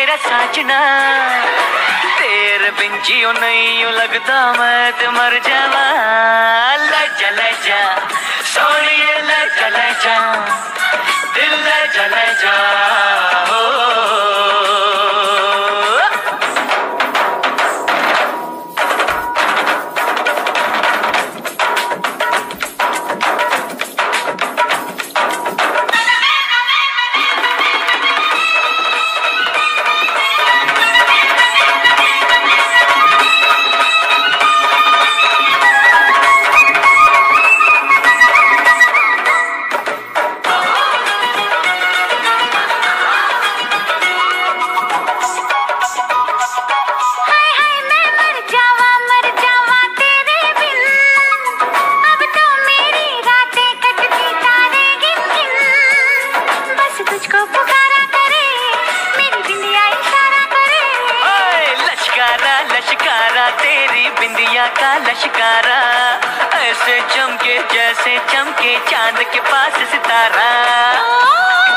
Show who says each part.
Speaker 1: मेरा साजना, तेरे बिन जियो नहीं यूं लगता मैं तो मर जावा। ले जा सोनिए ले जा, दिल ले जा हो। लश्कारा तेरी बिंदिया का लश्कारा, ऐसे चमके जैसे चमके चांद के पास सितारा।